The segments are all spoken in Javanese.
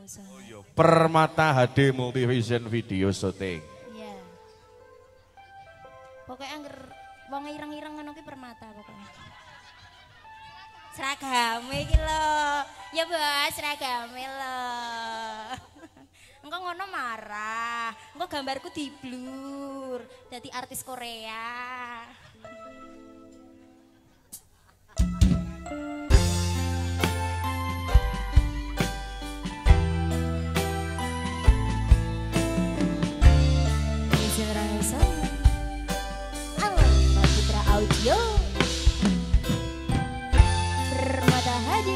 Oh iya, Permata HD Multivision Video Shooting. Iya. Pokoknya angger wong ireng-ireng ngono ki Permata pokoknya. Seragame iki lho. Ya Bos, seragame lho. Engko ngono marah. Engko gambarku diblur. Dadi artis Korea. Audio Permata HD.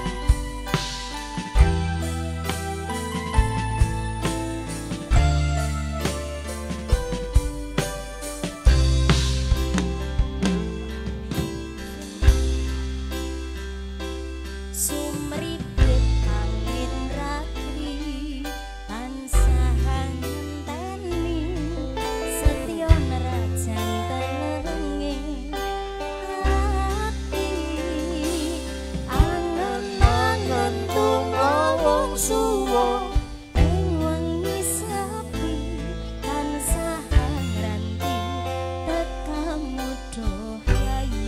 Sumribut angin ratri tansah ngenteni setya nerajan telenging ati angen-angen tunggu wong suwa ing wengi sepi tansah ngranti tekamu doh yayi.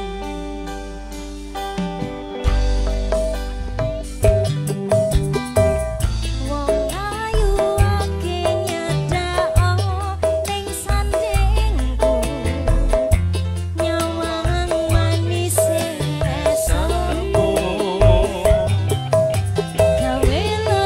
Wong ayu ake nyadao ning sandingku nyawang manis esokku gawe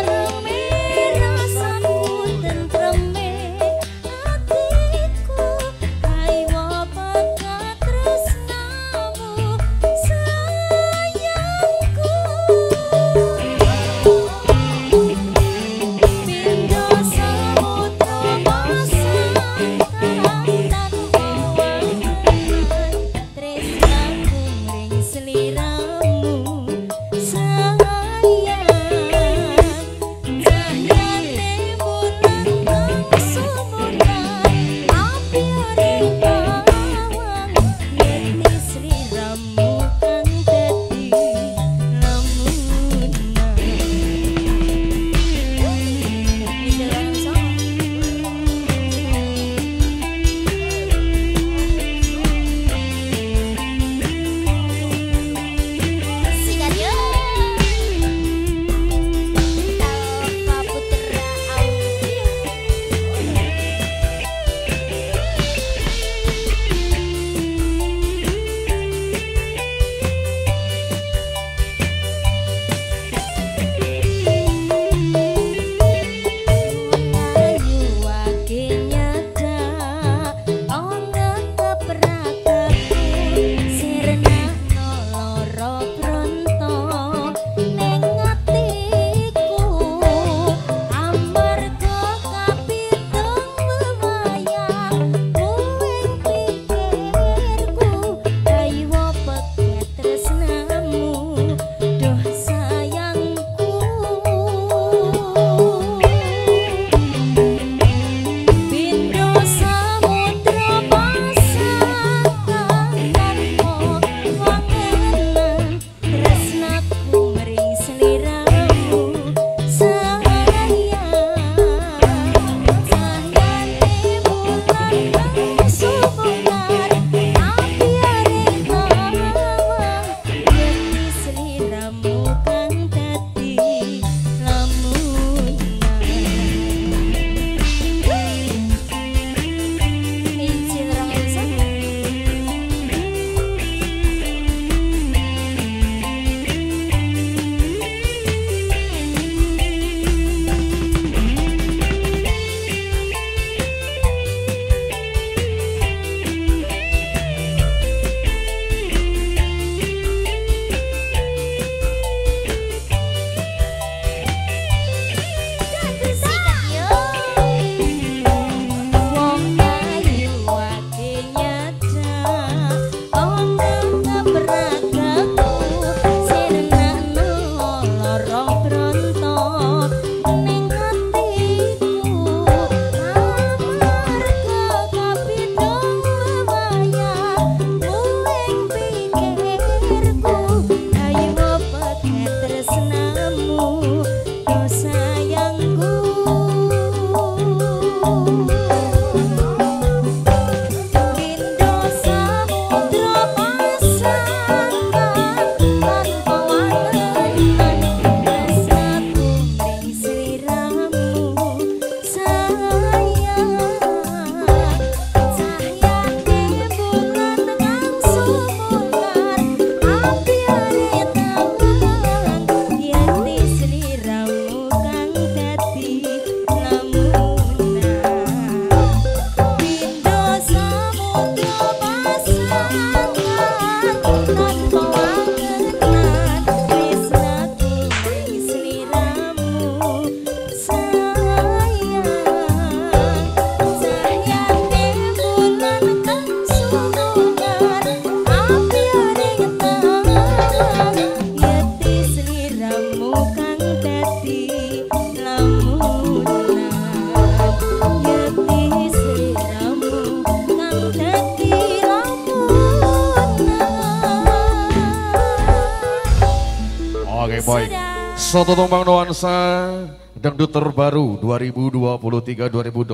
Oke, baik. Sudah. Soto Tumpang Nuansa Dangdut terbaru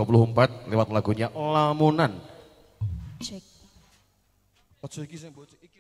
2023-2024 lewat lagunya Lamunan. Cek. Ojo iki sing bocah iki.